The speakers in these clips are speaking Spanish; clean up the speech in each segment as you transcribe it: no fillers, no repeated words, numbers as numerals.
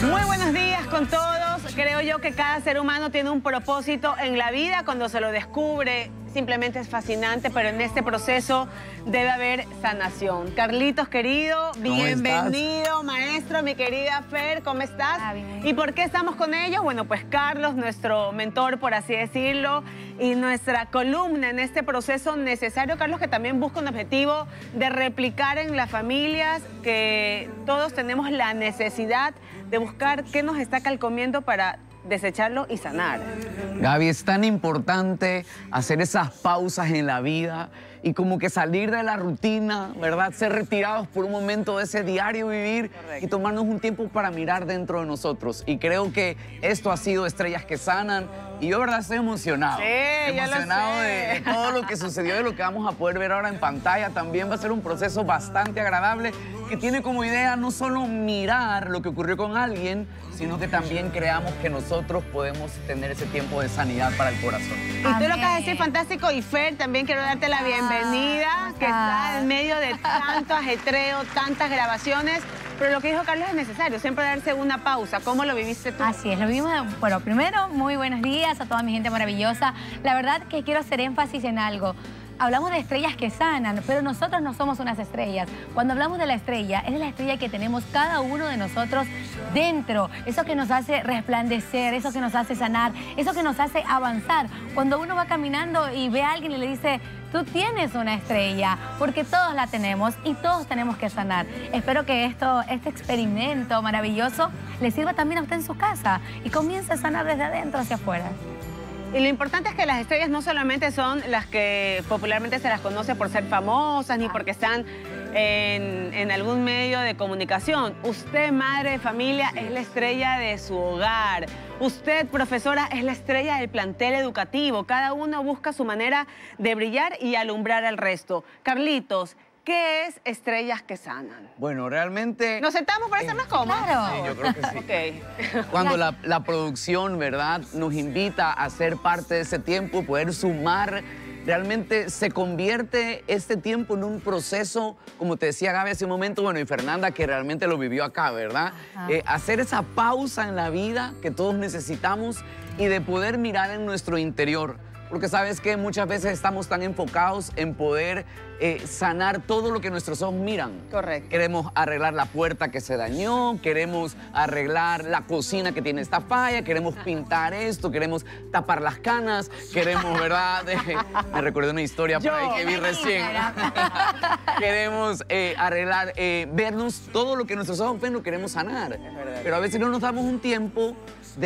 Muy buenos días con todos. Creo yo que cada ser humano tiene un propósito en la vida. Cuando se lo descubre, simplemente es fascinante, pero en este proceso debe haber sanación. Carlitos, querido, bienvenido, maestro, mi querida Fer, ¿cómo estás? Bien. ¿Y por qué estamos con ellos? Bueno, pues Carlos, nuestro mentor, por así decirlo, y nuestra columna en este proceso necesario, Carlos, que también busca un objetivo de replicar en las familias, que todos tenemos la necesidad de buscar qué nos está calcomiendo para desecharlo y sanar. Gaby, es tan importante hacer esas pausas en la vida y como que salir de la rutina, ¿verdad? Ser retirados por un momento de ese diario vivir. Correcto. Y tomarnos un tiempo para mirar dentro de nosotros. Y creo que esto ha sido Estrellas que Sanan. Y yo, verdad, estoy emocionado. Sí, emocionado de todo lo que sucedió, de lo que vamos a poder ver ahora en pantalla. También va a ser un proceso bastante agradable que tiene como idea no solo mirar lo que ocurrió con alguien, sino que también creamos que nosotros podemos tener ese tiempo de sanidad para el corazón. Y tú lo que vas a decir fantástico. Y Fer, también quiero darte la bienvenida, que está en medio de tanto ajetreo, tantas grabaciones. Pero lo que dijo Carlos es necesario, siempre darse una pausa. ¿Cómo lo viviste tú? Así es, lo vivimos. Bueno, primero, muy buenos días a toda mi gente maravillosa. La verdad que quiero hacer énfasis en algo. Hablamos de estrellas que sanan, pero nosotros no somos unas estrellas. Cuando hablamos de la estrella, es la estrella que tenemos cada uno de nosotros dentro. Eso que nos hace resplandecer, eso que nos hace sanar, eso que nos hace avanzar. Cuando uno va caminando y ve a alguien y le dice, tú tienes una estrella, porque todos la tenemos y todos tenemos que sanar. Espero que este experimento maravilloso le sirva también a usted en su casa y comience a sanar desde adentro hacia afuera. Y lo importante es que las estrellas no solamente son las que popularmente se las conoce por ser famosas, ni porque están en algún medio de comunicación. Usted, madre de familia, es la estrella de su hogar. Usted, profesora, es la estrella del plantel educativo. Cada uno busca su manera de brillar y alumbrar al resto. Carlitos, ¿qué es Estrellas que Sanan? Bueno, realmente... ¿Nos sentamos para estar más cómodos? Claro. Sí, yo creo que sí. Okay. Cuando la producción, ¿verdad?, nos invita a ser parte de ese tiempo, poder sumar, realmente se convierte este tiempo en un proceso, como te decía Gaby hace un momento, bueno, y Fernanda, que realmente lo vivió acá, ¿verdad? Hacer esa pausa en la vida que todos necesitamos y de poder mirar en nuestro interior. Porque sabes que muchas veces estamos tan enfocados en poder sanar todo lo que nuestros ojos miran. Correcto. Queremos arreglar la puerta que se dañó, queremos arreglar la cocina que tiene esta falla, queremos pintar esto, queremos tapar las canas, queremos, ¿verdad? Me recordé una historia por ahí que vi recién. Queremos arreglar, vernos todo lo que nuestros ojos ven, lo queremos sanar. Pero a veces no nos damos un tiempo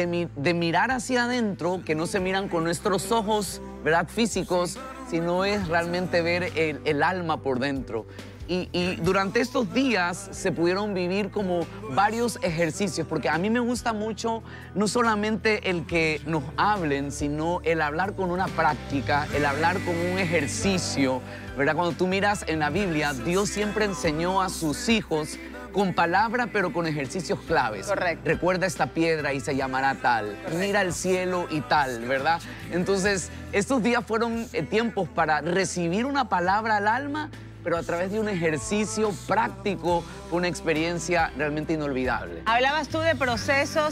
de mirar hacia adentro, que no se miran con nuestros ojos, ¿verdad?, físicos, sino es realmente ver el alma por dentro. Y durante estos días se pudieron vivir como varios ejercicios, porque a mí me gusta mucho no solamente el que nos hablen, sino el hablar con una práctica, el hablar con un ejercicio, ¿verdad? Cuando tú miras en la Biblia, Dios siempre enseñó a sus hijos con palabra, pero con ejercicios claves. Correcto. Recuerda esta piedra y se llamará tal. Correcto. Mira el cielo y tal, ¿verdad? Entonces, estos días fueron tiempos para recibir una palabra al alma, pero a través de un ejercicio práctico, una experiencia realmente inolvidable. Hablabas tú de procesos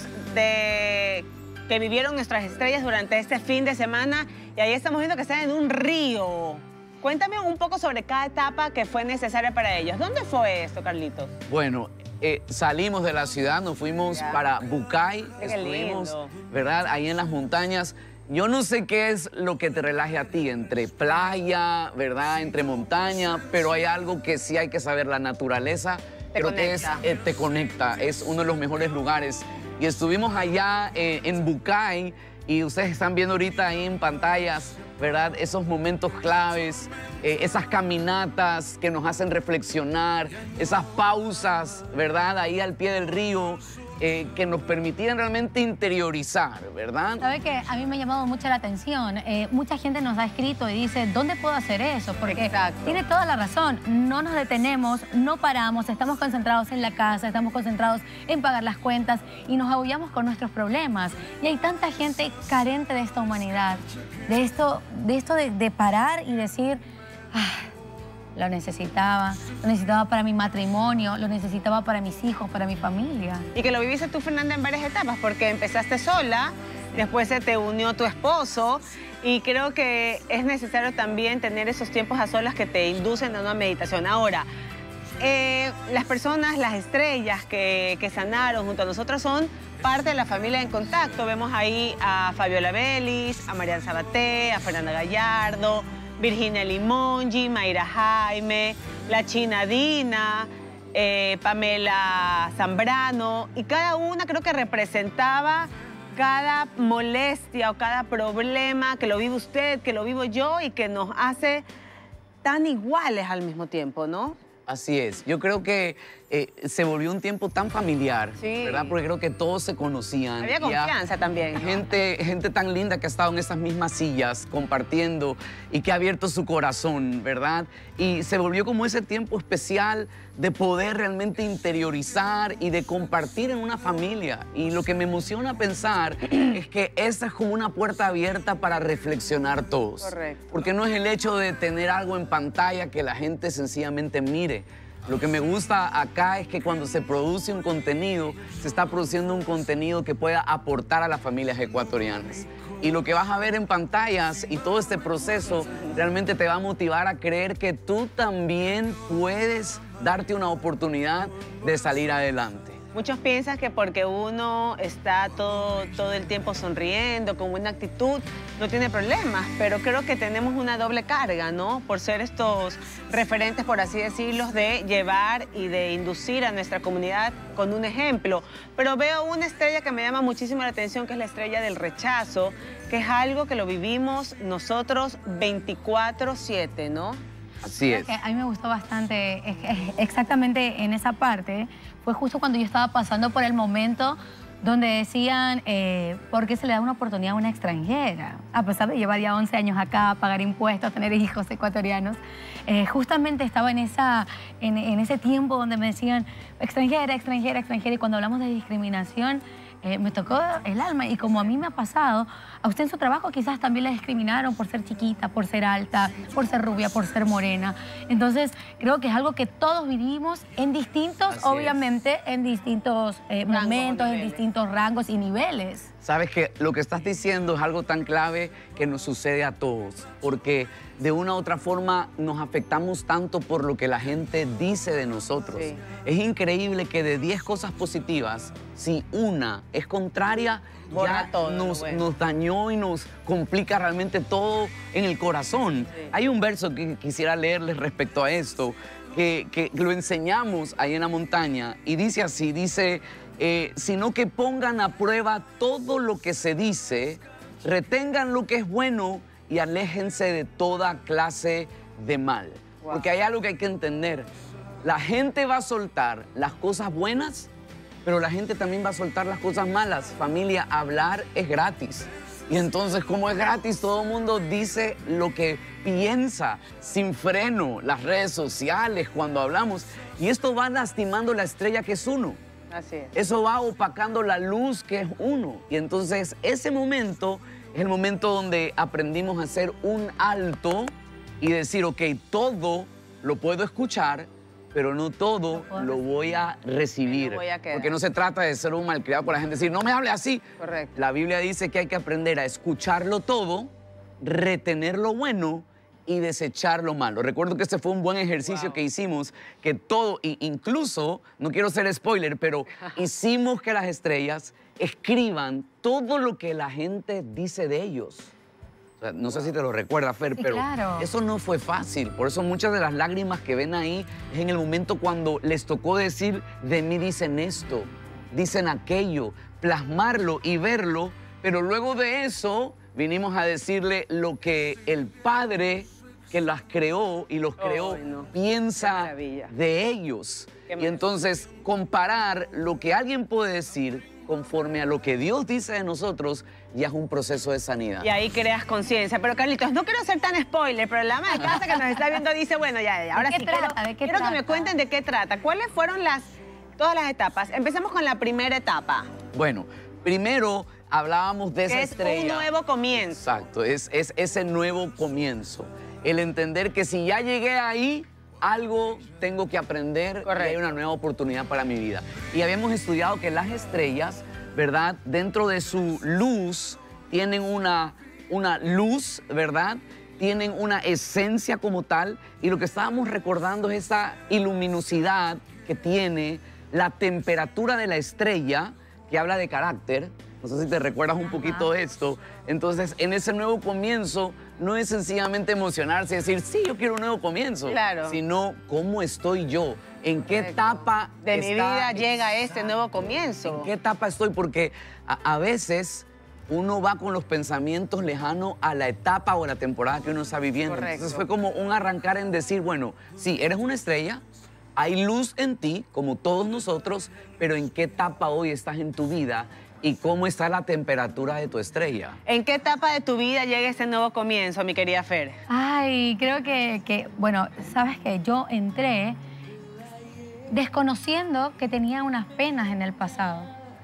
que vivieron nuestras estrellas durante este fin de semana, y ahí estamos viendo que están en un río. Cuéntame un poco sobre cada etapa que fue necesaria para ellos. ¿Dónde fue esto, Carlitos? Bueno, salimos de la ciudad, nos fuimos para Bucay, estuvimos, ¿verdad?, ahí en las montañas. Yo no sé qué es lo que te relaje a ti, entre playa, ¿verdad?, entre montaña, pero hay algo que sí hay que saber, la naturaleza. Creo que te conecta, es uno de los mejores lugares. Y estuvimos allá en Bucay, y ustedes están viendo ahorita ahí en pantallas, ¿verdad?, esos momentos claves, esas caminatas que nos hacen reflexionar, esas pausas, ¿verdad?, ahí al pie del río, que nos permitían realmente interiorizar, ¿verdad? ¿Sabe qué? A mí me ha llamado mucho la atención. Mucha gente nos ha escrito y dice, ¿dónde puedo hacer eso? Porque tiene toda la razón. No nos detenemos, no paramos, estamos concentrados en la casa, estamos concentrados en pagar las cuentas y nos agobiamos con nuestros problemas. Y hay tanta gente carente de esta humanidad, de esto de parar y decir, lo necesitaba para mi matrimonio, lo necesitaba para mis hijos, para mi familia. Y que lo viviste tú, Fernanda, en varias etapas, porque empezaste sola, después se te unió tu esposo, y creo que es necesario también tener esos tiempos a solas que te inducen a una meditación. Ahora, las personas, las estrellas que sanaron junto a nosotros son parte de la familia En Contacto. Vemos ahí a Fabiola Vélez, a Marian Sabaté, a Fernanda Gallardo, Virginia Limongi, Mayra Jaime, la China Dina, Pamela Zambrano, y cada una creo que representaba cada molestia o cada problema que lo vive usted, que lo vivo yo y que nos hace tan iguales al mismo tiempo, ¿no? Así es. Yo creo que se volvió un tiempo tan familiar, sí, ¿verdad? Porque creo que todos se conocían. Había confianza también, ¿no? Gente tan linda que ha estado en esas mismas sillas compartiendo y que ha abierto su corazón, ¿verdad? Y se volvió como ese tiempo especial de poder realmente interiorizar y de compartir en una familia. Y lo que me emociona pensar es que esa es como una puerta abierta para reflexionar todos. Correcto. Porque no es el hecho de tener algo en pantalla que la gente sencillamente mire. Lo que me gusta acá es que cuando se produce un contenido, se está produciendo un contenido que pueda aportar a las familias ecuatorianas. Y lo que vas a ver en pantallas y todo este proceso realmente te va a motivar a creer que tú también puedes darte una oportunidad de salir adelante. Muchos piensan que porque uno está todo el tiempo sonriendo, con buena actitud, no tiene problemas, pero creo que tenemos una doble carga, ¿no? Por ser estos referentes, por así decirlo, de llevar y de inducir a nuestra comunidad con un ejemplo. Pero veo una estrella que me llama muchísimo la atención, que es la estrella del rechazo, que es algo que lo vivimos nosotros 24/7, ¿no? Así es. A mí me gustó bastante, exactamente en esa parte, fue justo cuando yo estaba pasando por el momento donde decían, ¿por qué se le da una oportunidad a una extranjera? A pesar de llevar ya 11 años acá, pagar impuestos, tener hijos ecuatorianos, justamente estaba en ese tiempo donde me decían, extranjera, extranjera, extranjera, y cuando hablamos de discriminación, me tocó el alma. Y como a mí me ha pasado, a usted en su trabajo quizás también la discriminaron por ser chiquita, por ser alta, por ser rubia, por ser morena. Entonces, creo que es algo que todos vivimos en distintos, obviamente, en distintos momentos, en distintos rangos y niveles. Sabes que lo que estás diciendo es algo tan clave que nos sucede a todos, porque de una u otra forma nos afectamos tanto por lo que la gente dice de nosotros. Sí. Es increíble que de 10 cosas positivas, si una es contraria, borra ya todo, nos dañó y nos complica realmente todo en el corazón. Sí. Hay un verso que quisiera leerles respecto a esto, que lo enseñamos ahí en la montaña, y dice así, dice... sino que pongan a prueba todo lo que se dice, retengan lo que es bueno y aléjense de toda clase de mal. Wow. Porque hay algo que hay que entender. La gente va a soltar las cosas buenas, pero la gente también va a soltar las cosas malas. Familia, hablar es gratis. Y entonces, como es gratis, todo el mundo dice lo que piensa, sin freno, las redes sociales, cuando hablamos. Y esto va lastimando la estrella que es uno. Así es. Eso va opacando la luz que es uno. Y entonces ese momento es el momento donde aprendimos a hacer un alto y decir, ok, todo lo puedo escuchar, pero no todo lo voy a recibir. Me voy a quedar. Porque no se trata de ser un malcriado por la gente decir, no me hable así. Correcto. La Biblia dice que hay que aprender a escucharlo todo, retener lo bueno y desechar lo malo. Recuerdo que este fue un buen ejercicio que hicimos, que todo, incluso, no quiero ser spoiler, pero hicimos que las estrellas escriban todo lo que la gente dice de ellos. O sea, no sé si te lo recuerdas, Fer, Sí, pero claro. eso no fue fácil. Por eso muchas de las lágrimas que ven ahí es en el momento cuando les tocó decir, de mí dicen esto, dicen aquello, plasmarlo y verlo, pero luego de eso vinimos a decirle lo que el Padre que las creó y los creó piensa de ellos. Y entonces comparar lo que alguien puede decir conforme a lo que Dios dice de nosotros ya es un proceso de sanidad. Y ahí creas conciencia. Pero Carlitos, no quiero ser tan spoiler, pero la ama de casa que nos está viendo dice, bueno, ya, ahora sí quiero que me cuenten de qué trata. ¿Cuáles fueron todas las etapas? Empecemos con la primera etapa. Bueno, primero hablábamos de esa estrella. Es un nuevo comienzo. Exacto, es ese nuevo comienzo. El entender que si ya llegué ahí, algo tengo que aprender y hay una nueva oportunidad para mi vida. Y habíamos estudiado que las estrellas, ¿verdad? Dentro de su luz tienen una luz, ¿verdad? Tienen una esencia como tal y lo que estábamos recordando es esa iluminosidad que tiene la temperatura de la estrella, que habla de carácter. No sé si te recuerdas un poquito de esto. Entonces, en ese nuevo comienzo, no es sencillamente emocionarse y decir, sí, yo quiero un nuevo comienzo. Claro. Sino, ¿cómo estoy yo? ¿En qué etapa de mi vida llega este nuevo comienzo? ¿En qué etapa estoy? Porque a veces uno va con los pensamientos lejanos a la etapa o a la temporada que uno está viviendo. Correcto. Entonces fue como un arrancar en decir, bueno, sí, eres una estrella, hay luz en ti, como todos nosotros, pero ¿en qué etapa hoy estás en tu vida? ¿Y cómo está la temperatura de tu estrella? ¿En qué etapa de tu vida llega este nuevo comienzo, mi querida Fer? Ay, creo que bueno, sabes que yo entré desconociendo que tenía unas penas en el pasado.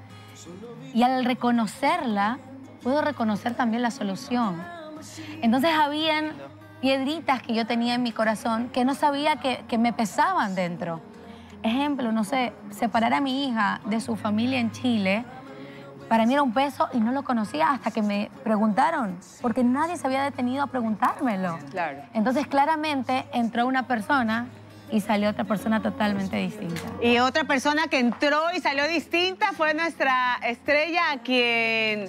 Y al reconocerla, puedo reconocer también la solución. Entonces habían piedritas que yo tenía en mi corazón que no sabía que me pesaban dentro. Ejemplo, no sé, separar a mi hija de su familia en Chile, para mí era un peso y no lo conocía hasta que me preguntaron, porque nadie se había detenido a preguntármelo. Claro. Entonces, claramente, entró una persona y salió otra persona totalmente distinta. Y otra persona que entró y salió distinta fue nuestra estrella, a quien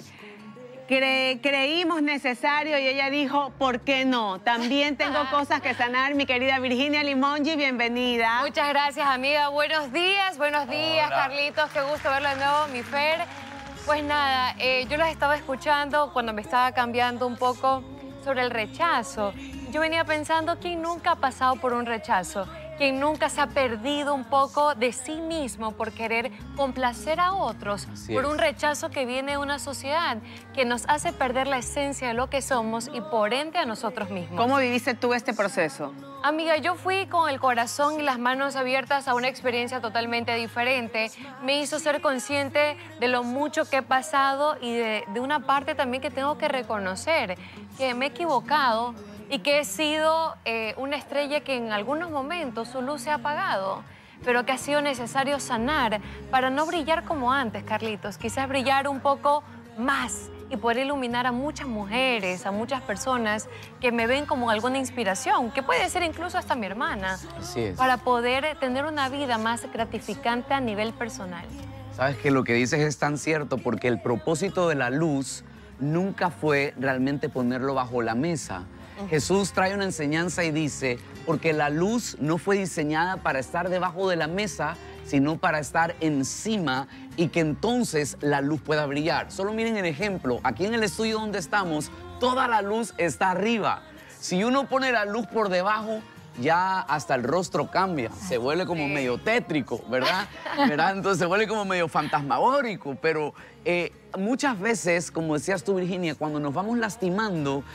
creímos necesario y ella dijo, ¿por qué no? También tengo cosas que sanar, mi querida Virginia Limongi, bienvenida. Muchas gracias, amiga. Buenos días, Carlitos. Qué gusto verlo de nuevo, mi Fer. Pues nada, yo las estaba escuchando cuando me estaba cambiando un poco sobre el rechazo. Yo venía pensando, ¿quién nunca ha pasado por un rechazo? ¿Quién nunca se ha perdido un poco de sí mismo por querer complacer a otros? Por un rechazo que viene de una sociedad que nos hace perder la esencia de lo que somos y por ende a nosotros mismos. ¿Cómo viviste tú este proceso? Amiga, yo fui con el corazón y las manos abiertas a una experiencia totalmente diferente. Me hizo ser consciente de lo mucho que he pasado y de una parte también que tengo que reconocer, que me he equivocado y que he sido una estrella que en algunos momentos su luz se ha apagado, pero que ha sido necesario sanar para no brillar como antes, Carlitos. Quizás brillar un poco más y poder iluminar a muchas mujeres, a muchas personas que me ven como alguna inspiración, que puede ser incluso hasta mi hermana, Así es. para poder tener una vida más gratificante a nivel personal. Sabes que lo que dices es tan cierto porque el propósito de la luz nunca fue realmente ponerlo bajo la mesa. Jesús trae una enseñanza y dice, porque la luz no fue diseñada para estar debajo de la mesa, sino para estar encima y que entonces la luz pueda brillar. Solo miren el ejemplo, aquí en el estudio donde estamos, toda la luz está arriba. Si uno pone la luz por debajo, ya hasta el rostro cambia, se vuelve como medio tétrico, ¿verdad? Entonces se vuelve como medio fantasmagórico, pero muchas veces, como decías tú, Virginia, cuando nos vamos lastimando,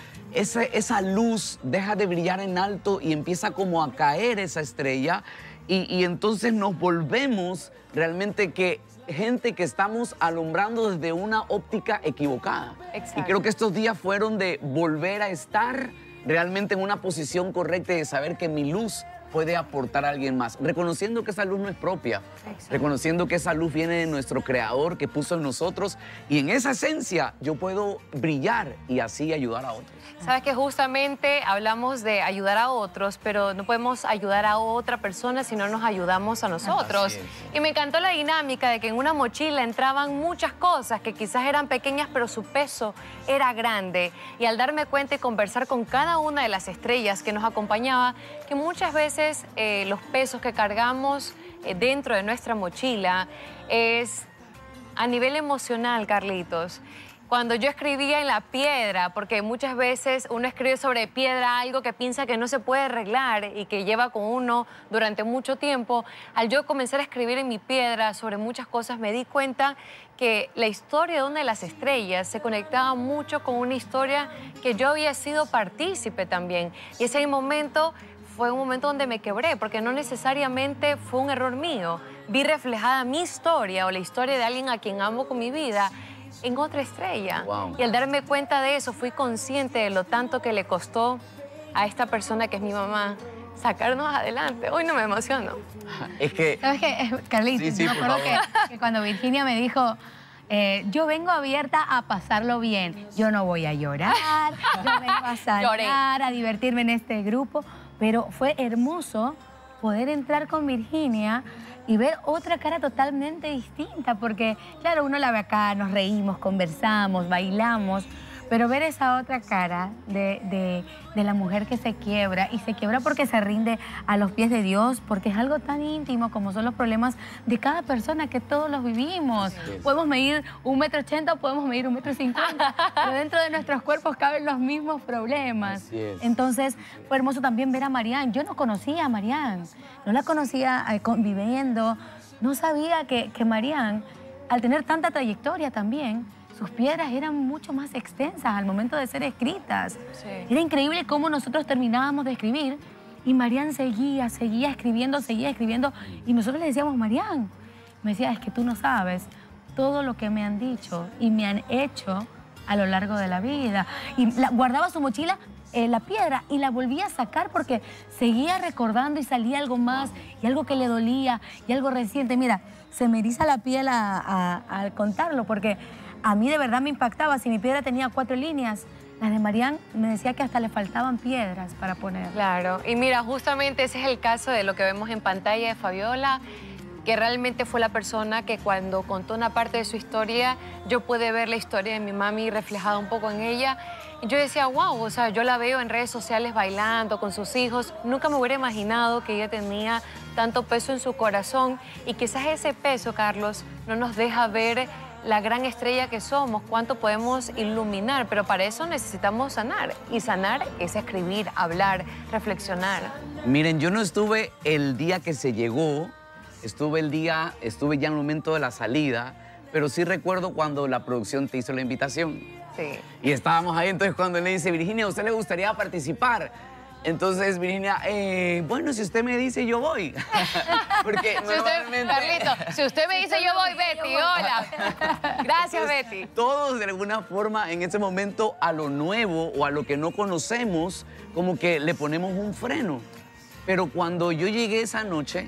esa luz deja de brillar en alto y empieza como a caer esa estrella y entonces nos volvemos realmente gente que estamos alumbrando desde una óptica equivocada. Exacto. Y creo que estos días fueron de volver a estar realmente en una posición correcta y de saber que mi luz puede aportar a alguien más, reconociendo que esa luz no es propia, reconociendo que esa luz viene de nuestro Creador que puso en nosotros y en esa esencia yo puedo brillar y así ayudar a otros. Sabes que justamente hablamos de ayudar a otros, pero no podemos ayudar a otra persona si no nos ayudamos a nosotros. Y me encantó la dinámica de que en una mochila entraban muchas cosas que quizás eran pequeñas, pero su peso era grande. Y al darme cuenta y conversar con cada una de las estrellas que nos acompañaba, que muchas veces los pesos que cargamos dentro de nuestra mochila es a nivel emocional, Carlitos. Cuando yo escribía en la piedra, porque muchas veces uno escribe sobre piedra algo que piensa que no se puede arreglar y que lleva con uno durante mucho tiempo, al yo comenzar a escribir en mi piedra sobre muchas cosas, me di cuenta que la historia de una de las estrellas se conectaba mucho con una historia que yo había sido partícipe también. Y ese momento fue un momento donde me quebré, porque no necesariamente fue un error mío. Vi reflejada mi historia o la historia de alguien a quien amo con mi vida en otra estrella. Wow. Y al darme cuenta de eso, fui consciente de lo tanto que le costó a esta persona que es mi mamá sacarnos adelante. Hoy no me emociono. Es que... ¿Sabes qué, Carlitos? Sí, Yo me por acuerdo favor. que cuando Virginia me dijo, yo vengo abierta a pasarlo bien. Yo no voy a llorar, yo vengo a sanar, a divertirme en este grupo. Pero fue hermoso poder entrar con Virginia y ver otra cara totalmente distinta. Porque, claro, uno la ve acá, nos reímos, conversamos, bailamos. Pero ver esa otra cara de la mujer que se quiebra, y se quiebra porque se rinde a los pies de Dios, porque es algo tan íntimo como son los problemas de cada persona, que todos los vivimos. Podemos medir 1,80 m o podemos medir 1,50 m, pero dentro de nuestros cuerpos caben los mismos problemas. Así es. Entonces fue hermoso también ver a Marian. Yo no conocía a Marian, no la conocía conviviendo, no sabía que Marian, al tener tanta trayectoria también, sus piedras eran mucho más extensas al momento de ser escritas. Sí. Era increíble cómo nosotros terminábamos de escribir y Marian seguía escribiendo, y nosotros le decíamos, Marian, me decía, es que tú no sabes todo lo que me han dicho y me han hecho a lo largo de la vida. Y guardaba su mochila, la piedra, y la volvía a sacar porque seguía recordando y salía algo más, y algo que le dolía, y algo reciente. Mira, se me eriza la piel al contarlo, porque a mí de verdad me impactaba. Si mi piedra tenía 4 líneas, las de Marian me decía que hasta le faltaban piedras para poner. Claro, y mira, justamente ese es el caso de lo que vemos en pantalla de Fabiola, que realmente fue la persona que cuando contó una parte de su historia, yo pude ver la historia de mi mami reflejada un poco en ella. Y yo decía, wow, o sea, yo la veo en redes sociales bailando con sus hijos. Nunca me hubiera imaginado que ella tenía tanto peso en su corazón. Y quizás ese peso, Carlos, no nos deja ver la gran estrella que somos, cuánto podemos iluminar, pero para eso necesitamos sanar. Y sanar es escribir, hablar, reflexionar. Miren, yo no estuve el día que se llegó, estuve ya en el momento de la salida, pero sí recuerdo cuando la producción te hizo la invitación. Sí. Y estábamos ahí, entonces cuando le dice, Virginia, ¿a usted le gustaría participar? Entonces, Virginia, bueno, si usted me dice, yo voy. Porque Carlito, si usted me dice, yo voy, Betty, hola. Gracias, Betty. Todos, de alguna forma, en ese momento, a lo nuevo o a lo que no conocemos, como que le ponemos un freno. Pero cuando yo llegué esa noche,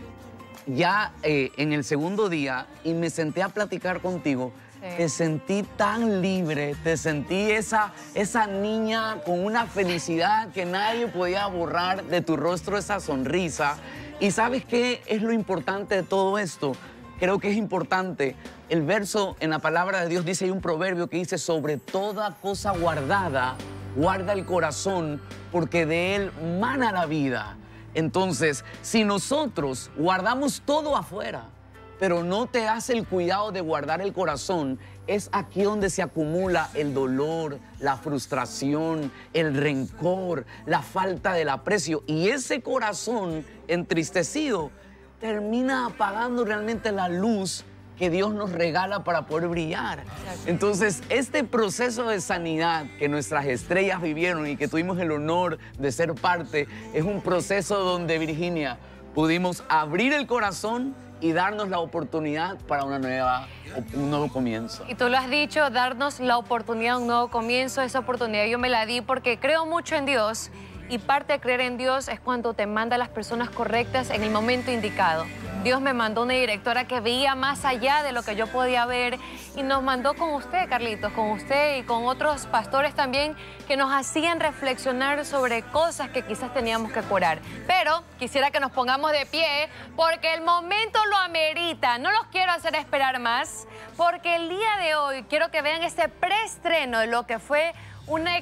ya en el segundo día, y me senté a platicar contigo, te sentí tan libre, te sentí esa niña con una felicidad que nadie podía borrar de tu rostro, esa sonrisa. ¿Y sabes qué es lo importante de todo esto? Creo que es importante. El verso en la palabra de Dios dice, hay un proverbio que dice, sobre toda cosa guardada, guarda el corazón, porque de él mana la vida. Entonces, si nosotros guardamos todo afuera, pero no te hace el cuidado de guardar el corazón, es aquí donde se acumula el dolor, la frustración, el rencor, la falta del aprecio. Y ese corazón entristecido termina apagando realmente la luz que Dios nos regala para poder brillar. Entonces, este proceso de sanidad que nuestras estrellas vivieron y que tuvimos el honor de ser parte, es un proceso donde, Virginia, pudimos abrir el corazón y darnos la oportunidad para un nuevo comienzo. Y tú lo has dicho, darnos la oportunidad de un nuevo comienzo. Esa oportunidad yo me la di porque creo mucho en Dios, y parte de creer en Dios es cuando te manda a las personas correctas en el momento indicado. Dios me mandó una directora que veía más allá de lo que yo podía ver, y nos mandó con usted, Carlitos, con usted y con otros pastores también, que nos hacían reflexionar sobre cosas que quizás teníamos que curar. Pero quisiera que nos pongamos de pie porque el momento lo amerita. No los quiero hacer esperar más, porque el día de hoy quiero que vean este preestreno de lo que fue una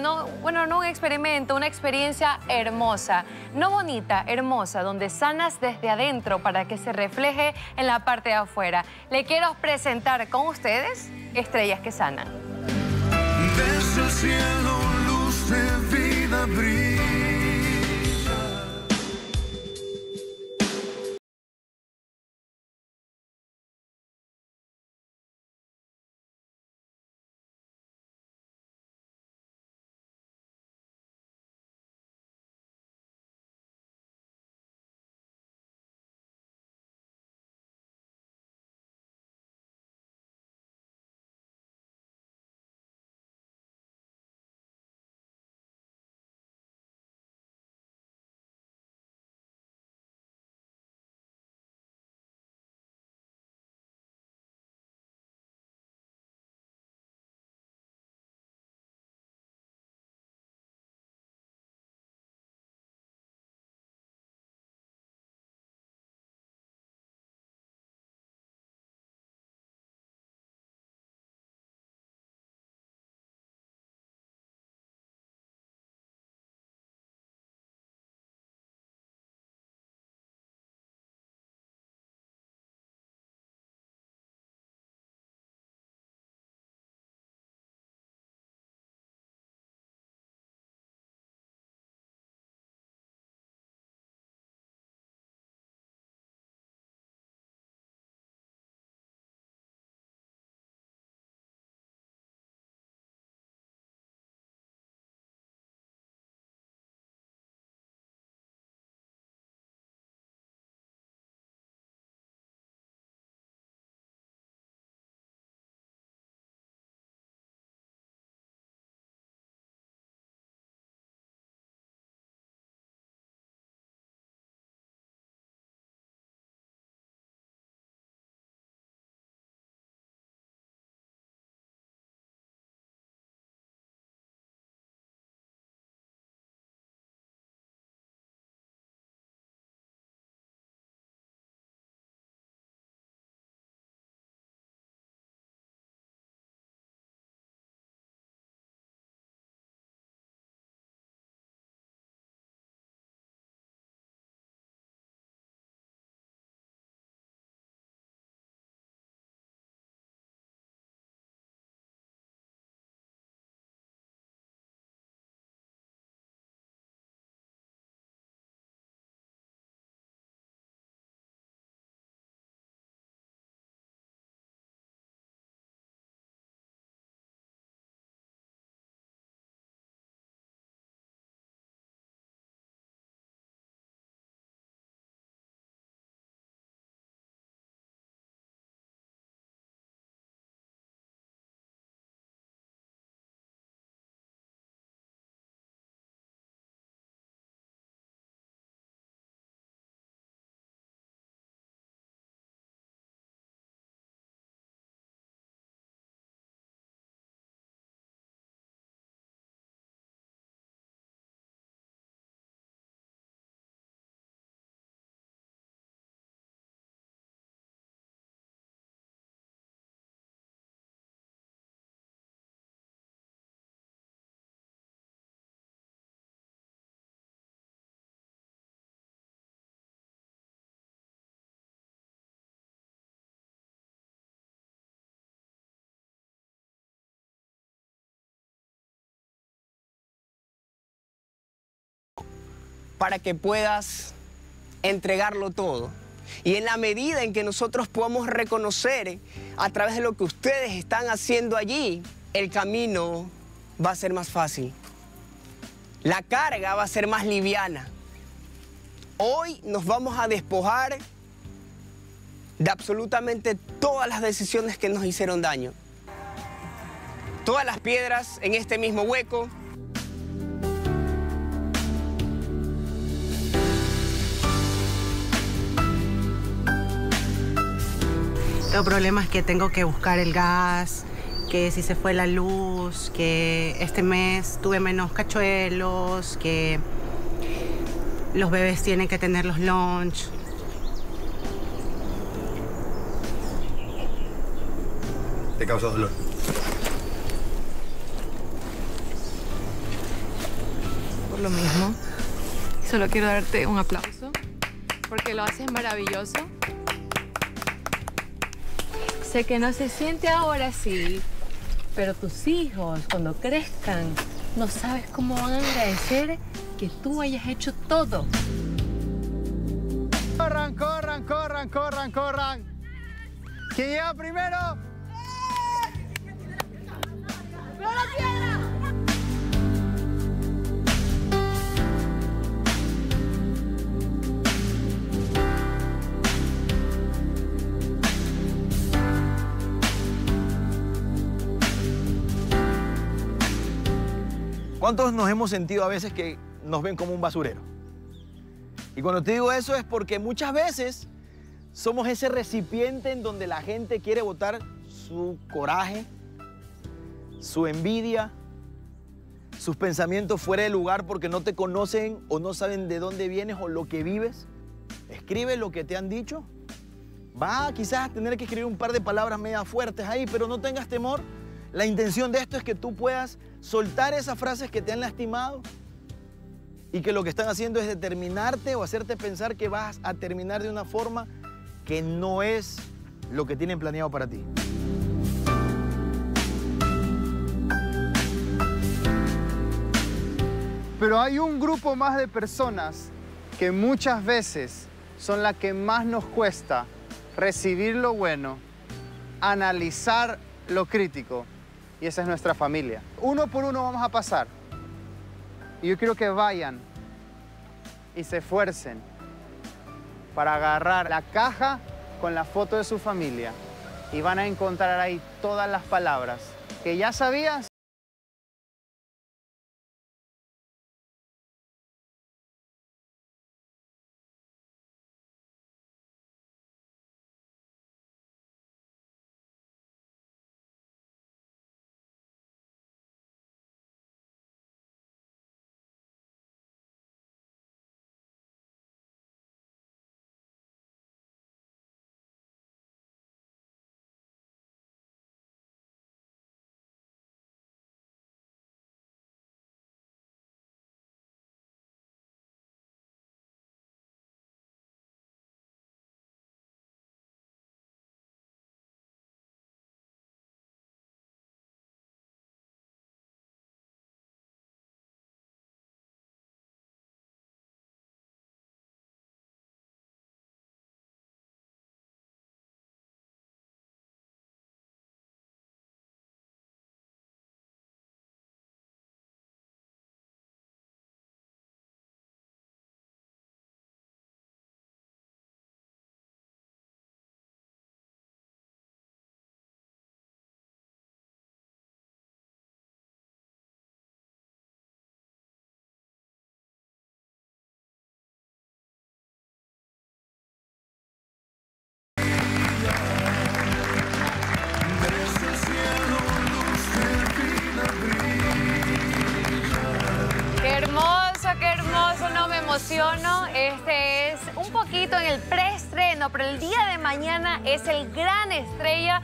experiencia hermosa, no bonita, hermosa, donde sanas desde adentro para que se refleje en la parte de afuera. Le quiero presentar con ustedes Estrellas que Sanan. Desde el cielo, luz de vida brilla. para que puedas entregarlo todo. Y en la medida en que nosotros podamos reconocer a través de lo que ustedes están haciendo allí, el camino va a ser más fácil. La carga va a ser más liviana. Hoy nos vamos a despojar de absolutamente todas las decisiones que nos hicieron daño. Todas las piedras en este mismo hueco. Tengo problemas que tengo que buscar el gas, que si se fue la luz, que este mes tuve menos cachuelos, que los bebés tienen que tener los lunch. ¿Te causa dolor? Por lo mismo, solo quiero darte un aplauso porque lo haces maravilloso. Sé que no se siente ahora así, pero tus hijos, cuando crezcan, no sabes cómo van a agradecer que tú hayas hecho todo. Corran, corran, corran, corran, corran. ¿Quién llega primero? ¡No la piedra! ¿Cuántos nos hemos sentido a veces que nos ven como un basurero? Y cuando te digo eso es porque muchas veces somos ese recipiente en donde la gente quiere botar su coraje, su envidia, sus pensamientos fuera de lugar porque no te conocen o no saben de dónde vienes o lo que vives. Escribe lo que te han dicho. Va quizás a tener que escribir un par de palabras media fuertes ahí, pero no tengas temor. La intención de esto es que tú puedas soltar esas frases que te han lastimado y que lo que están haciendo es determinarte o hacerte pensar que vas a terminar de una forma que no es lo que tienen planeado para ti. Pero hay un grupo más de personas que muchas veces son las que más nos cuesta recibir lo bueno, analizar lo crítico, y esa es nuestra familia. Uno por uno vamos a pasar. Y yo quiero que vayan y se esfuercen para agarrar la caja con la foto de su familia y van a encontrar ahí todas las palabras que ya sabías. Qué hermoso, no me emociono. Este es un poquito en el preestreno, pero el día de mañana es el gran estreno,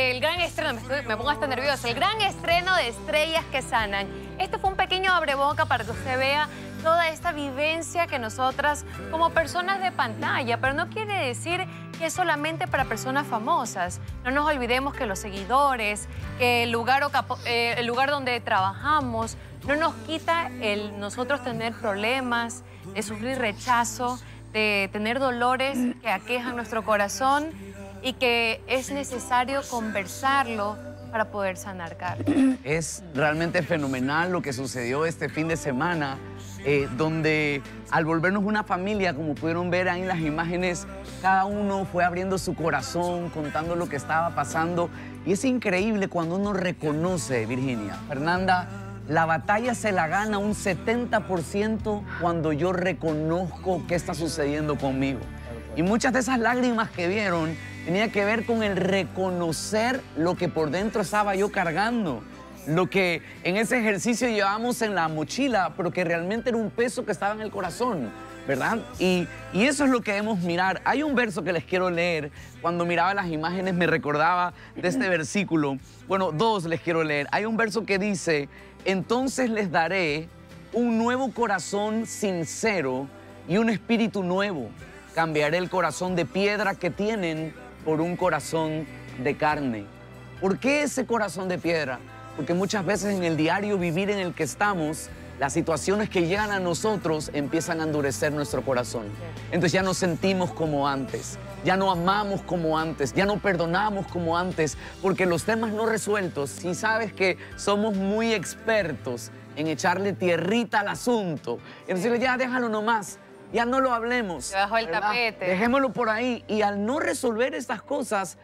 me pongo hasta nerviosa, el gran estreno de Estrellas que Sanan. Este fue un pequeño abreboca para que usted vea toda esta vivencia que nosotras como personas de pantalla, pero no quiere decir que es solamente para personas famosas. No nos olvidemos que los seguidores, que el lugar donde trabajamos, no nos quita el nosotros tener problemas, de sufrir rechazo, de tener dolores que aquejan nuestro corazón y que es necesario conversarlo para poder sanar, Carlos. Es realmente fenomenal lo que sucedió este fin de semana, donde al volvernos una familia, como pudieron ver ahí en las imágenes, cada uno fue abriendo su corazón, contando lo que estaba pasando. Y es increíble cuando uno reconoce, Virginia, Fernanda, la batalla se la gana un 70% cuando yo reconozco qué está sucediendo conmigo. Y muchas de esas lágrimas que vieron tenía que ver con el reconocer lo que por dentro estaba yo cargando, lo que en ese ejercicio llevábamos en la mochila, pero que realmente era un peso que estaba en el corazón, ¿verdad? Y eso es lo que debemos mirar. Hay un verso que les quiero leer. Cuando miraba las imágenes me recordaba de este versículo. Bueno, dos les quiero leer. Hay un verso que dice: entonces les daré un nuevo corazón sincero y un espíritu nuevo. Cambiaré el corazón de piedra que tienen por un corazón de carne. ¿Por qué ese corazón de piedra? Porque muchas veces en el diario vivir en el que estamos, las situaciones que llegan a nosotros empiezan a endurecer nuestro corazón. Entonces ya no sentimos como antes, ya no amamos como antes, ya no perdonamos como antes, porque los temas no resueltos, si sabes que somos muy expertos en echarle tierrita al asunto, entonces ya déjalo nomás. Ya no lo hablemos. Debajo del ¿verdad? tapete. Dejémoslo por ahí. Y al no resolver estas cosas,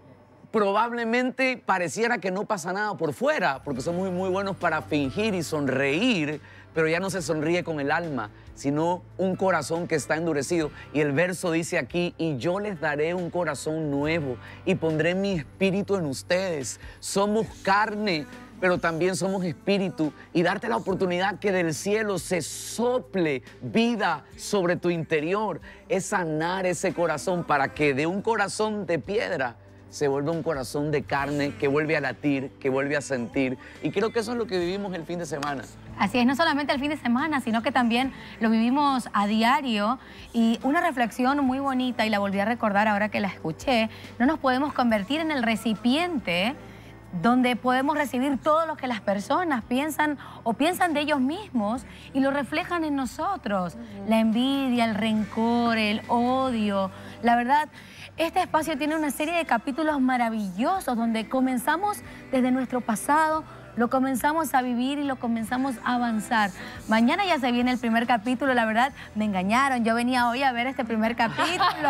probablemente pareciera que no pasa nada por fuera, porque somos muy buenos para fingir y sonreír, pero ya no se sonríe con el alma, sino un corazón que está endurecido. Y el verso dice aquí: y yo les daré un corazón nuevo y pondré mi espíritu en ustedes. Somos carne, pero también somos espíritu, y darte la oportunidad que del cielo se sople vida sobre tu interior, es sanar ese corazón para que de un corazón de piedra se vuelva un corazón de carne que vuelve a latir, que vuelve a sentir. Y creo que eso es lo que vivimos el fin de semana. Así es, no solamente el fin de semana, sino que también lo vivimos a diario. Y una reflexión muy bonita, y la volví a recordar ahora que la escuché: no nos podemos convertir en el recipiente donde podemos recibir todo lo que las personas piensan o piensan de ellos mismos y lo reflejan en nosotros. La envidia, el rencor, el odio. La verdad, este espacio tiene una serie de capítulos maravillosos donde comenzamos desde nuestro pasado, lo comenzamos a vivir y lo comenzamos a avanzar. Mañana ya se viene el primer capítulo. La verdad, me engañaron. Yo venía hoy a ver este primer capítulo,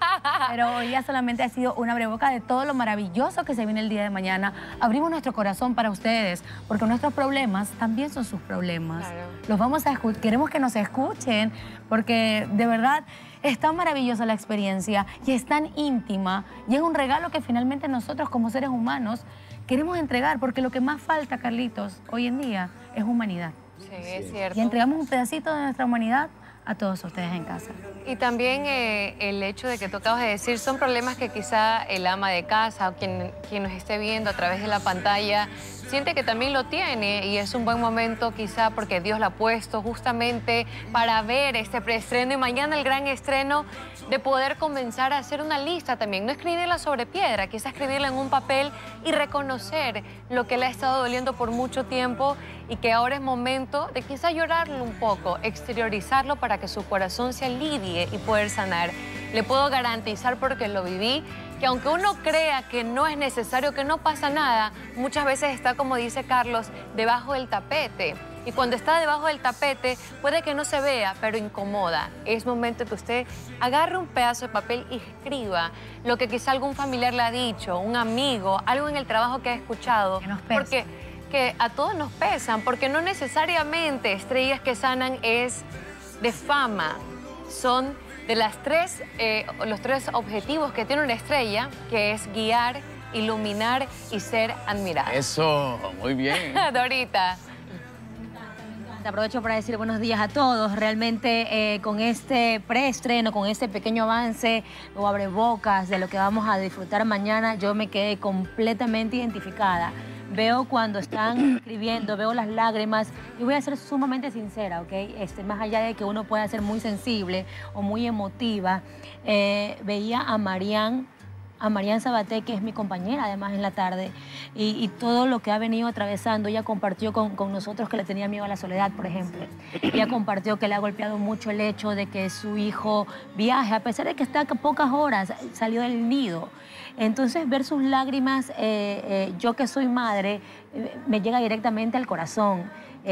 pero hoy ya solamente ha sido una breboca de todo lo maravilloso que se viene el día de mañana. Abrimos nuestro corazón para ustedes, porque nuestros problemas también son sus problemas. Claro. Los vamos a escuchar, queremos que nos escuchen, porque de verdad es tan maravillosa la experiencia y es tan íntima, y es un regalo que finalmente nosotros como seres humanos queremos entregar, porque lo que más falta, Carlitos, hoy en día es humanidad. Sí, es cierto. Y entregamos un pedacito de nuestra humanidad a todos ustedes en casa. Y también el hecho de que tú acabas de decir, son problemas que quizá el ama de casa o quien nos esté viendo a través de la pantalla siente que también lo tiene, y es un buen momento quizá porque Dios la ha puesto justamente para ver este preestreno y mañana el gran estreno, de poder comenzar a hacer una lista también, no escribirla sobre piedra, quizá escribirla en un papel y reconocer lo que le ha estado doliendo por mucho tiempo y que ahora es momento de quizá llorarlo un poco, exteriorizarlo para que su corazón se alivie y poder sanar. Le puedo garantizar, porque lo viví, que aunque uno crea que no es necesario, que no pasa nada, muchas veces está, como dice Carlos, debajo del tapete. Y cuando está debajo del tapete, puede que no se vea, pero incomoda. Es momento que usted agarre un pedazo de papel y escriba lo que quizá algún familiar le ha dicho, un amigo, algo en el trabajo que ha escuchado. Que nos pesa. Porque que a todos nos pesan, porque no necesariamente Estrellas que Sanan es de fama. Son de los tres objetivos que tiene una estrella, que es guiar, iluminar y ser admirada. Eso, muy bien. Dorita. Aprovecho para decir buenos días a todos. Realmente con este preestreno, con este pequeño avance o abrebocas de lo que vamos a disfrutar mañana, yo me quedé completamente identificada. Veo cuando están escribiendo, veo las lágrimas, y voy a ser sumamente sincera, ¿ok? Más allá de que uno pueda ser muy sensible o muy emotiva, veía a Marian a Marian Sabaté, que es mi compañera además en la tarde, y todo lo que ha venido atravesando. Ella compartió con nosotros que le tenía miedo a la soledad, por ejemplo. Ella compartió que le ha golpeado mucho el hecho de que su hijo viaje, a pesar de que está a pocas horas, salió del nido. Entonces, ver sus lágrimas, yo que soy madre, me llega directamente al corazón.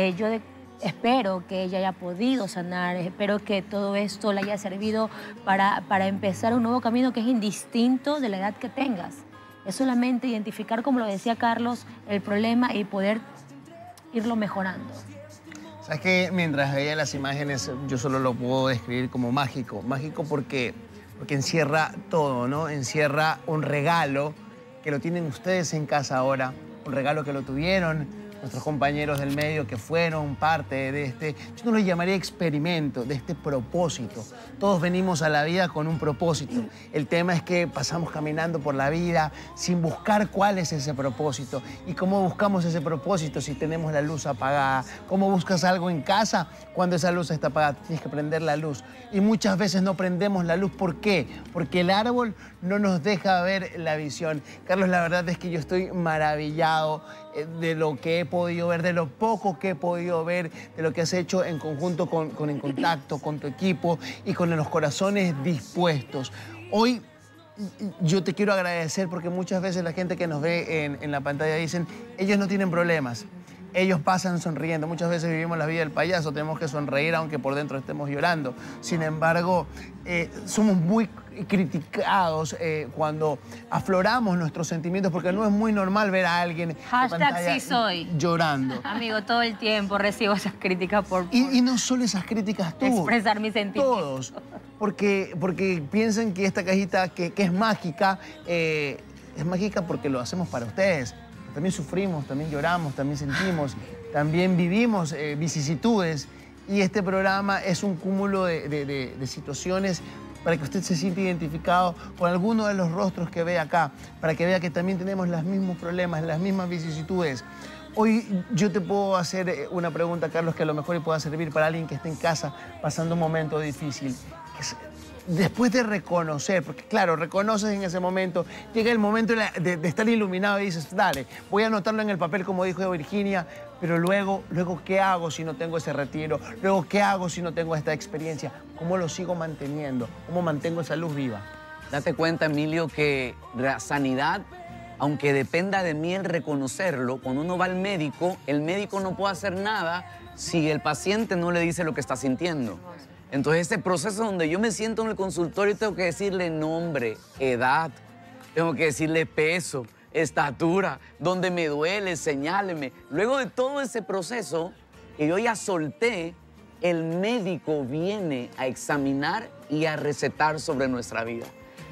Espero que ella haya podido sanar, espero que todo esto le haya servido para empezar un nuevo camino que es indistinto de la edad que tengas. Es solamente identificar, como lo decía Carlos, el problema y poder irlo mejorando. ¿Sabes qué? Mientras veía las imágenes, yo solo lo puedo describir como mágico. Mágico porque encierra todo, ¿no? Encierra un regalo que lo tienen ustedes en casa ahora, un regalo que lo tuvieron nuestros compañeros del medio que fueron parte de este, yo no lo llamaría experimento, de este propósito. Todos venimos a la vida con un propósito. El tema es que pasamos caminando por la vida sin buscar cuál es ese propósito. ¿Y cómo buscamos ese propósito si tenemos la luz apagada? ¿Cómo buscas algo en casa cuando esa luz está apagada? Tienes que prender la luz. Y muchas veces no prendemos la luz. ¿Por qué? Porque el árbol no nos deja ver la visión. Carlos, la verdad es que yo estoy maravillado de lo que he podido ver, de lo poco que he podido ver, de lo que has hecho en conjunto con En Contacto, con tu equipo y con los corazones dispuestos. Hoy yo te quiero agradecer porque muchas veces la gente que nos ve en la pantalla dicen, ellos no tienen problemas. Ellos pasan sonriendo. Muchas veces vivimos la vida del payaso, tenemos que sonreír aunque por dentro estemos llorando. Sin embargo, somos muy criticados cuando afloramos nuestros sentimientos porque no es muy normal ver a alguien #sí soy llorando. Amigo, todo el tiempo recibo esas críticas por y no solo esas críticas tú. Expresar mis sentimientos. Todos. Porque piensan que esta cajita que es mágica porque lo hacemos para ustedes. También sufrimos, también lloramos, también sentimos, también vivimos vicisitudes. Y este programa es un cúmulo de situaciones para que usted se sienta identificado con alguno de los rostros que ve acá, para que vea que también tenemos los mismos problemas, las mismas vicisitudes. Hoy yo te puedo hacer una pregunta, Carlos, que a lo mejor pueda servir para alguien que esté en casa pasando un momento difícil. Después de reconocer, porque claro, reconoces en ese momento, llega el momento de estar iluminado y dices, dale, voy a anotarlo en el papel como dijo Virginia, pero luego, ¿qué hago si no tengo ese retiro? Luego, ¿qué hago si no tengo esta experiencia? ¿Cómo lo sigo manteniendo? ¿Cómo mantengo esa luz viva? Date cuenta, Emilio, que la sanidad, aunque dependa de mí el reconocerlo, cuando uno va al médico, el médico no puede hacer nada si el paciente no le dice lo que está sintiendo. Entonces, ese proceso donde yo me siento en el consultorio, tengo que decirle nombre, edad, tengo que decirle peso, estatura, donde me duele, señáleme. Luego de todo ese proceso que yo ya solté, el médico viene a examinar y a recetar sobre nuestra vida.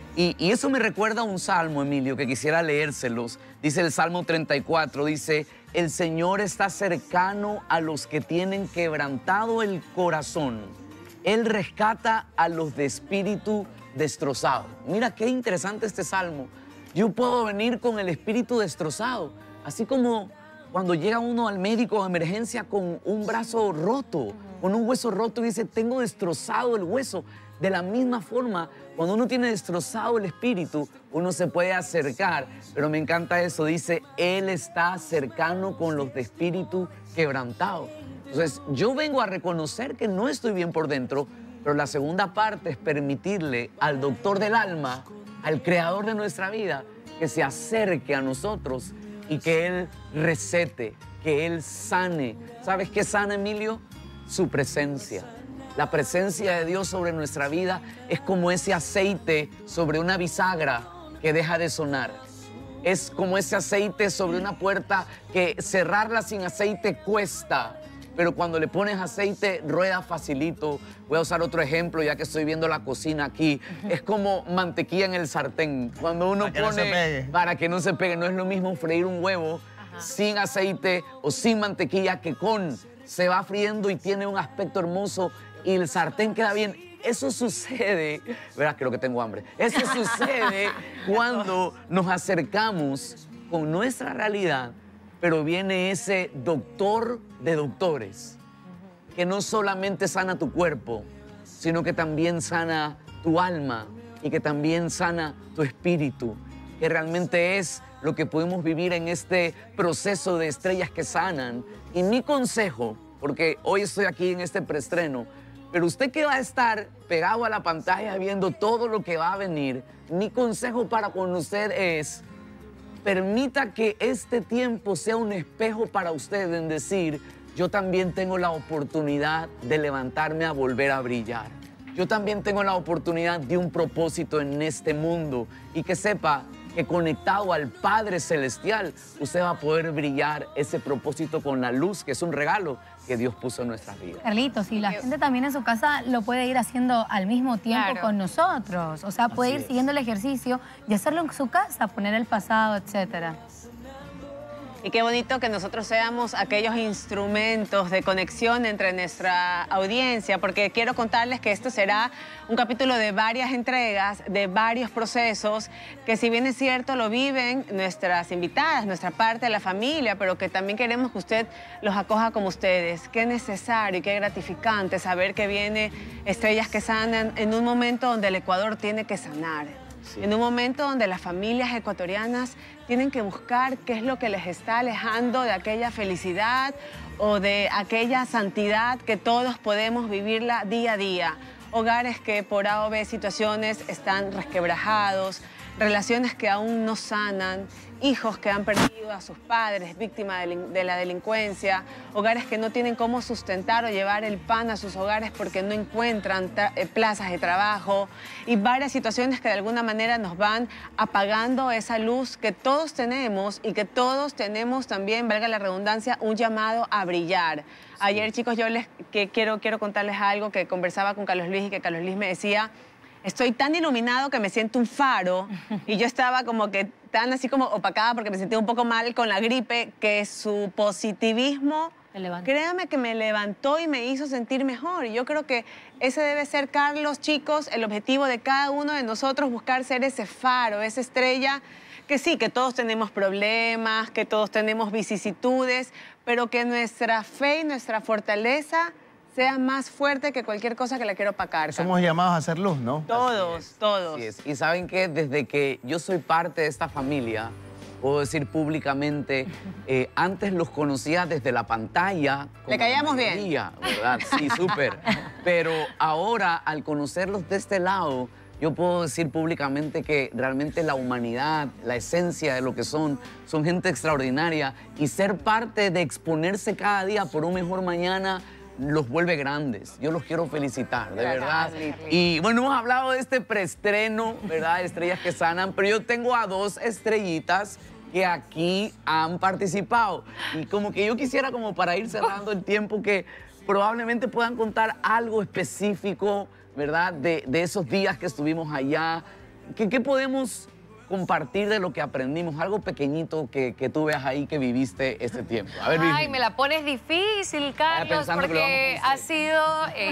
Y eso me recuerda a un salmo, Emilio, que quisiera leérselos. Dice el Salmo 34, dice, el Señor está cercano a los que tienen quebrantado el corazón. Él rescata a los de espíritu destrozado. Mira qué interesante este salmo. Yo puedo venir con el espíritu destrozado, así como cuando llega uno al médico de emergencia con un brazo roto, con un hueso roto y dice, tengo destrozado el hueso. De la misma forma, cuando uno tiene destrozado el espíritu, uno se puede acercar. Pero me encanta eso, dice, Él está cercano con los de espíritu quebrantado. Entonces, yo vengo a reconocer que no estoy bien por dentro, pero la segunda parte es permitirle al doctor del alma, al creador de nuestra vida, que se acerque a nosotros y que Él recete, que Él sane. ¿Sabes qué sana, Emilio? Su presencia. La presencia de Dios sobre nuestra vida es como ese aceite sobre una bisagra que deja de sonar. Es como ese aceite sobre una puerta que cerrarla sin aceite cuesta. Pero cuando le pones aceite, rueda facilito. Voy a usar otro ejemplo, ya que estoy viendo la cocina aquí. Es como mantequilla en el sartén. Cuando uno pone... no se pegue. Para que no se pegue. No es lo mismo freír un huevo sin aceite o sin mantequilla que con. Se va friendo y tiene un aspecto hermoso y el sartén queda bien. Eso sucede... Verás, creo que tengo hambre. Eso sucede cuando nos acercamos con nuestra realidad, pero viene ese doctor de doctores, que no solamente sana tu cuerpo, sino que también sana tu alma y que también sana tu espíritu. que realmente es lo que podemos vivir en este proceso de estrellas que sanan. Y mi consejo, porque hoy estoy aquí en este preestreno, pero usted que va a estar pegado a la pantalla viendo todo lo que va a venir, mi consejo para con usted es: permita que este tiempo sea un espejo para usted en decir, yo también tengo la oportunidad de levantarme a volver a brillar. Yo también tengo la oportunidad de un propósito en este mundo, y que sepa que conectado al Padre Celestial, usted va a poder brillar ese propósito con la luz, que es un regalo que Dios puso en nuestras vidas. Carlitos, y la gente también en su casa lo puede ir haciendo al mismo tiempo con nosotros. O sea, puede ir siguiendo el ejercicio y hacerlo en su casa, poner el pasado, etcétera. Y qué bonito que nosotros seamos aquellos instrumentos de conexión entre nuestra audiencia, porque quiero contarles que esto será un capítulo de varias entregas, de varios procesos, que si bien es cierto lo viven nuestras invitadas, nuestra parte de la familia, pero que también queremos que usted los acoja como ustedes. Qué necesario y qué gratificante saber que viene Estrellas que Sanan en un momento donde el Ecuador tiene que sanar. Sí. En un momento donde las familias ecuatorianas tienen que buscar qué es lo que les está alejando de aquella felicidad o de aquella santidad que todos podemos vivirla día a día. Hogares que por A o B situaciones están resquebrajados, relaciones que aún no sanan, hijos que han perdido a sus padres, víctimas de la delincuencia, hogares que no tienen cómo sustentar o llevar el pan a sus hogares porque no encuentran plazas de trabajo, y varias situaciones que de alguna manera nos van apagando esa luz que todos tenemos, y que todos tenemos también, valga la redundancia, un llamado a brillar. Sí. Ayer, chicos, yo quiero contarles algo que conversaba con Carlos Luis, y que Carlos Luis me decía: estoy tan iluminado que me siento un faro. Y yo estaba como que tan así como opacada porque me sentía un poco mal con la gripe, que su positivismo, créame que me levantó y me hizo sentir mejor. Y yo creo que ese debe ser, Carlos, chicos, el objetivo de cada uno de nosotros, buscar ser ese faro, esa estrella, que sí, que todos tenemos problemas, que todos tenemos vicisitudes, pero que nuestra fe y nuestra fortaleza sea más fuerte que cualquier cosa que la quiera opacar. Somos llamados a hacer luz, ¿no? Todos, todos. Así es. Y saben que desde que yo soy parte de esta familia, puedo decir públicamente, antes los conocía desde la pantalla. ¿Le caíamos bien? ¿Verdad? Sí, súper. Pero ahora, al conocerlos de este lado, yo puedo decir públicamente que realmente la humanidad, la esencia de lo que son gente extraordinaria, y ser parte de exponerse cada día por un mejor mañana los vuelve grandes. Yo los quiero felicitar, de verdad. Y bueno, hemos hablado de este preestreno, ¿verdad? Estrellas que Sanan, pero yo tengo a dos estrellitas que aquí han participado. Y como que yo quisiera, como para ir cerrando el tiempo, que probablemente puedan contar algo específico, ¿verdad? De esos días que estuvimos allá. ¿Qué podemos compartir de lo que aprendimos? Algo pequeñito que tú veas ahí que viviste este tiempo. A ver, ay, Virginia. me la pones difícil, Carlos, porque ha sido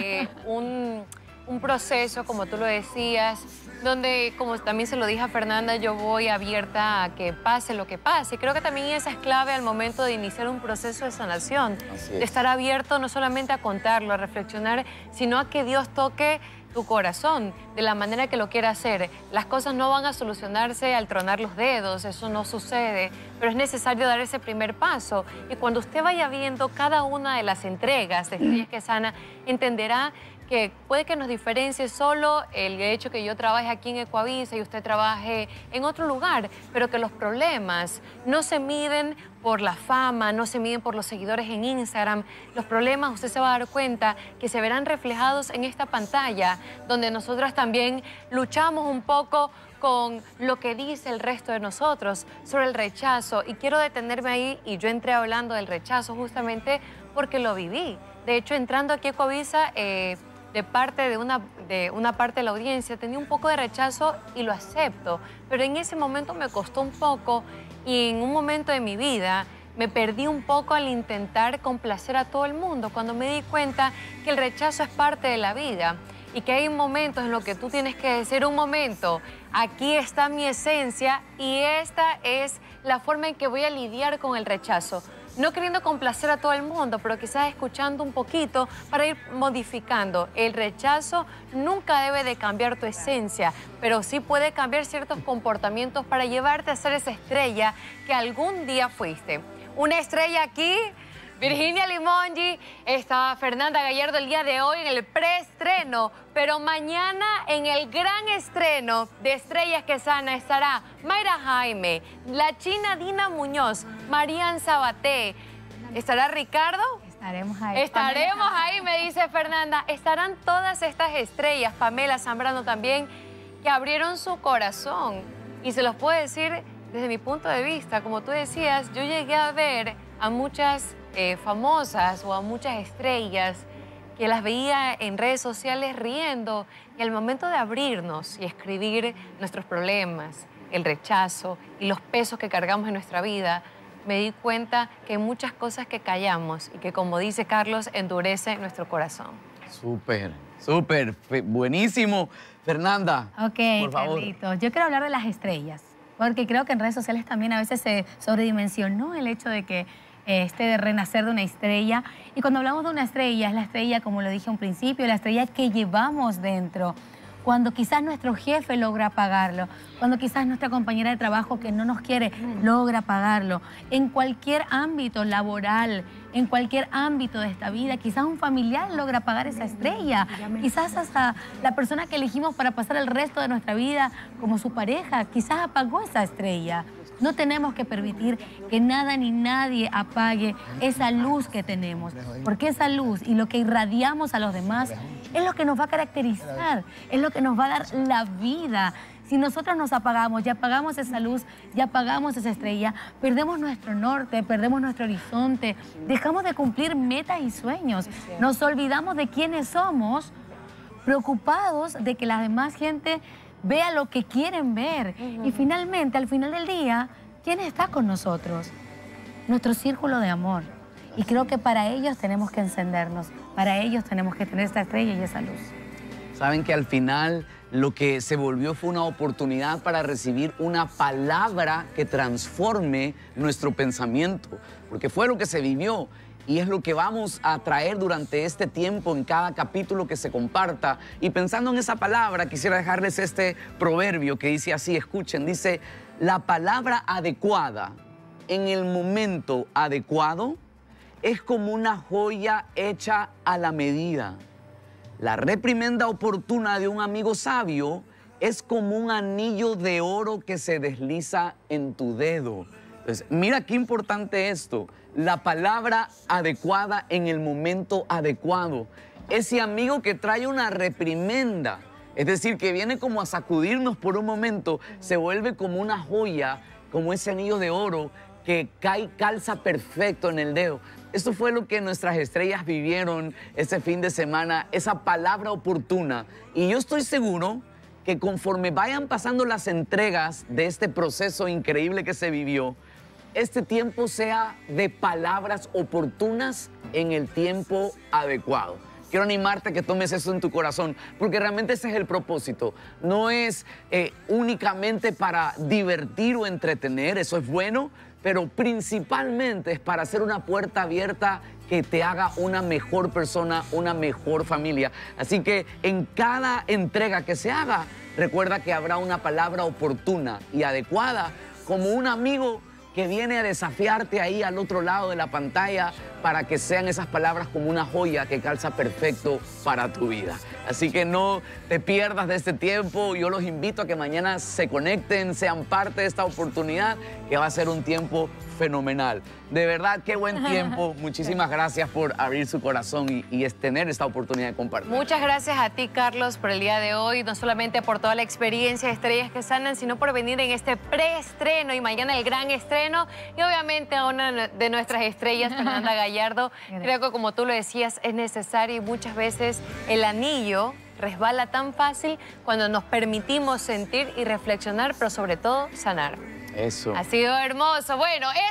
un proceso, como tú lo decías, donde, como también se lo dije a Fernanda, yo voy abierta a que pase lo que pase. Creo que también esa es clave al momento de iniciar un proceso de sanación. De estar abierto no solamente a contarlo, a reflexionar, sino a que Dios toque tu corazón de la manera que lo quiera hacer. Las cosas no van a solucionarse al tronar los dedos, eso no sucede, pero es necesario dar ese primer paso. Y cuando usted vaya viendo cada una de las entregas de Estrellas que Sanan, entenderá que puede que nos diferencie solo el hecho que yo trabaje aquí en Ecuavisa y usted trabaje en otro lugar, pero que los problemas no se miden por la fama, no se miden por los seguidores en Instagram. Los problemas, usted se va a dar cuenta que se verán reflejados en esta pantalla, donde nosotras también luchamos un poco con lo que dice el resto de nosotros sobre el rechazo. Y quiero detenerme ahí, y yo entré hablando del rechazo justamente porque lo viví. De hecho, entrando aquí a Ecuavisa, de parte de una parte de la audiencia, tenía un poco de rechazo y lo acepto, pero en ese momento me costó un poco, y en un momento de mi vida me perdí un poco al intentar complacer a todo el mundo, cuando me di cuenta que el rechazo es parte de la vida y que hay momentos en los que tú tienes que decir: un momento, aquí está mi esencia y esta es la forma en que voy a lidiar con el rechazo. no queriendo complacer a todo el mundo, pero quizás escuchando un poquito para ir modificando. El rechazo nunca debe de cambiar tu esencia, pero sí puede cambiar ciertos comportamientos para llevarte a ser esa estrella que algún día fuiste. Una estrella aquí, Virginia Limongi, está Fernanda Gallardo el día de hoy en el preestreno, pero mañana en el gran estreno de Estrellas que Sanan estará Mayra Jaime, la china Dina Muñoz, Marian Sabaté, ¿estará Ricardo? Estaremos ahí. Estaremos ahí, me dice Fernanda. Estarán todas estas estrellas, Pamela Zambrano también, que abrieron su corazón. Y se los puedo decir desde mi punto de vista, como tú decías, yo llegué a ver a muchas famosas o a muchas estrellas que las veía en redes sociales riendo y al momento de abrirnos y escribir nuestros problemas, el rechazo y los pesos que cargamos en nuestra vida, me di cuenta que hay muchas cosas que callamos y que, como dice Carlos, endurece nuestro corazón. Súper, súper, buenísimo. Fernanda, Ok, por favor. Carlitos, yo quiero hablar de las estrellas, porque creo que en redes sociales también a veces se sobredimensionó el hecho de que de renacer de una estrella. Y cuando hablamos de una estrella, es la estrella, como lo dije a un principio, la estrella que llevamos dentro. Cuando quizás nuestro jefe logra apagarlo, cuando quizás nuestra compañera de trabajo que no nos quiere logra apagarlo. En cualquier ámbito laboral, en cualquier ámbito de esta vida, quizás un familiar logra apagar esa estrella. Quizás hasta la persona que elegimos para pasar el resto de nuestra vida como su pareja, quizás apagó esa estrella. No tenemos que permitir que nada ni nadie apague esa luz que tenemos, porque esa luz y lo que irradiamos a los demás es lo que nos va a caracterizar, es lo que nos va a dar la vida. Si nosotros nos apagamos, ya apagamos esa luz, ya apagamos esa estrella, perdemos nuestro norte, perdemos nuestro horizonte, dejamos de cumplir metas y sueños, nos olvidamos de quiénes somos, preocupados de que la demás gente vea lo que quieren ver. Y finalmente, al final del día, ¿quién está con nosotros? Nuestro círculo de amor. Y creo que para ellos tenemos que encendernos, para ellos tenemos que tener esta estrella y esa luz. Saben que al final lo que se volvió fue una oportunidad para recibir una palabra que transforme nuestro pensamiento, porque fue lo que se vivió. Y es lo que vamos a traer durante este tiempo en cada capítulo que se comparta. Y pensando en esa palabra, quisiera dejarles este proverbio que dice así, escuchen, dice, la palabra adecuada en el momento adecuado es como una joya hecha a la medida. La reprimenda oportuna de un amigo sabio es como un anillo de oro que se desliza en tu dedo. Entonces, mira qué importante esto. La palabra adecuada en el momento adecuado. Ese amigo que trae una reprimenda, es decir, que viene como a sacudirnos por un momento, se vuelve como una joya, como ese anillo de oro que calza perfecto en el dedo. Esto fue lo que nuestras estrellas vivieron ese fin de semana, esa palabra oportuna. Y yo estoy seguro que conforme vayan pasando las entregas de este proceso increíble que se vivió, este tiempo sea de palabras oportunas en el tiempo adecuado. Quiero animarte a que tomes eso en tu corazón, porque realmente ese es el propósito. No es únicamente para divertir o entretener, eso es bueno, pero principalmente es para hacer una puerta abierta que te haga una mejor persona, una mejor familia. Así que en cada entrega que se haga, recuerda que habrá una palabra oportuna y adecuada, como un amigo que viene a desafiarte ahí al otro lado de la pantalla para que sean esas palabras como una joya que calza perfecto para tu vida. Así que no te pierdas de este tiempo. Yo los invito a que mañana se conecten, sean parte de esta oportunidad, que va a ser un tiempo fenomenal. De verdad, qué buen tiempo. Muchísimas gracias por abrir su corazón y tener esta oportunidad de compartir. Muchas gracias a ti, Carlos, por el día de hoy. No solamente por toda la experiencia de Estrellas que Sanan, sino por venir en este preestreno y mañana el gran estreno. Y obviamente a una de nuestras estrellas, Fernanda Gallardo. Creo que, como tú lo decías, es necesario y muchas veces el anillo resbala tan fácil cuando nos permitimos sentir y reflexionar, pero sobre todo sanar. Eso. Ha sido hermoso. Bueno,